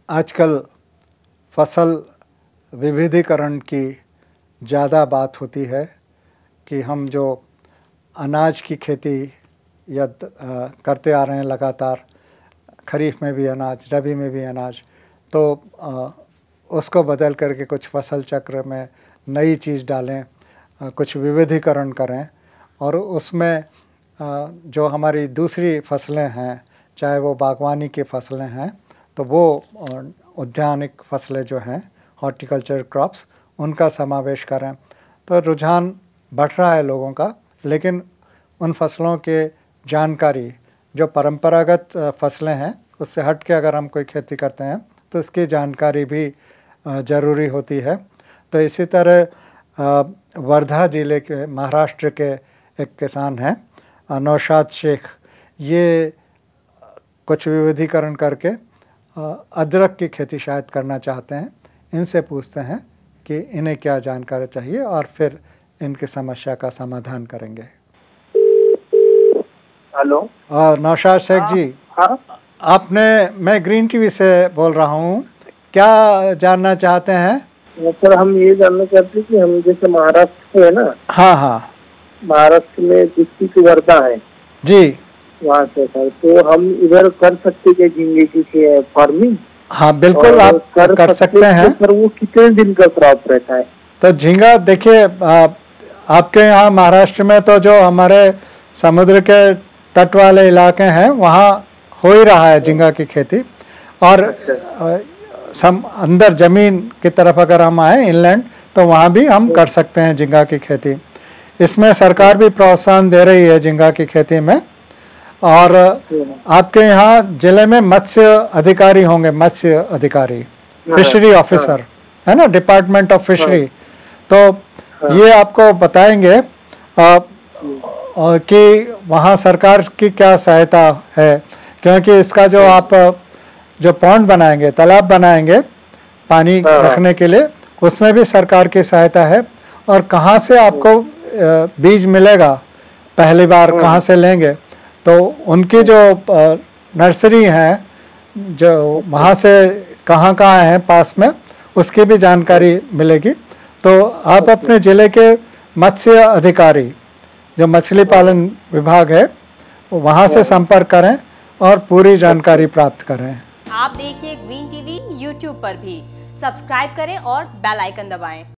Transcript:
आजकल फसल विविधीकरण की ज़्यादा बात होती है कि हम जो अनाज की खेती या करते आ रहे हैं लगातार, खरीफ में भी अनाज, रबी में भी अनाज, तो उसको बदल करके कुछ फसल चक्र में नई चीज़ डालें, कुछ विविधीकरण करें और उसमें जो हमारी दूसरी फसलें हैं, चाहे वो बागवानी की फसलें हैं, तो वो उद्यानिक फसलें जो हैं, हॉर्टिकल्चर क्रॉप्स, उनका समावेश करें। तो रुझान बढ़ रहा है लोगों का, लेकिन उन फसलों के जानकारी जो परंपरागत फसलें हैं उससे हट के अगर हम कोई खेती करते हैं तो इसकी जानकारी भी ज़रूरी होती है। तो इसी तरह वर्धा ज़िले के, महाराष्ट्र के एक किसान हैं नौशाद शेख, ये कुछ विविधीकरण करके अदरक की खेती शायद करना चाहते हैं। इनसे पूछते हैं कि इन्हें क्या जानकारी चाहिए और फिर इनकी समस्या का समाधान करेंगे। हेलो, नौशाद शेख जी। हाँ, मैं ग्रीन टीवी से बोल रहा हूँ, क्या जानना चाहते हैं? सर हम ये जानना चाहते हैं कि हम जैसे महाराष्ट्र में है ना। हाँ हाँ, महाराष्ट्र में डिस्ट्रिक्ट वर्धा है जी, वहाँ से सर, तो हम इधर कर सकते हैं झींगे की फार्मिंग? हाँ बिल्कुल, आप कर सकते हैं। सर वो कितने दिन का क्रॉप रहता है? तो झींगा देखिए, आपके यहाँ महाराष्ट्र में तो जो हमारे समुद्र के तट वाले इलाके हैं वहाँ हो ही रहा है झींगा की खेती। और अंदर ज़मीन की तरफ अगर हम आए इनलैंड, तो वहाँ भी हम कर सकते हैं झींगा की खेती। इसमें सरकार भी प्रोत्साहन दे रही है झींगा की खेती में। और आपके यहाँ जिले में मत्स्य अधिकारी होंगे, मत्स्य अधिकारी, फिशरी ऑफिसर है ना, डिपार्टमेंट ऑफ फिशरी, तो ये आपको बताएंगे कि वहाँ सरकार की क्या सहायता है, क्योंकि इसका जो आप जो पॉन्ड बनाएंगे, तालाब बनाएंगे पानी रखने के लिए, उसमें भी सरकार की सहायता है। और कहाँ से आपको बीज मिलेगा, पहली बार कहाँ से लेंगे, तो उनकी जो नर्सरी हैं जो वहाँ से कहाँ हैं पास में, उसकी भी जानकारी मिलेगी। तो आप अपने ज़िले के मत्स्य अधिकारी जो मछली पालन विभाग है वहाँ से संपर्क करें और पूरी जानकारी प्राप्त करें। आप देखिए ग्रीन टीवी यूट्यूब पर भी, सब्सक्राइब करें और बेल आइकन दबाएं।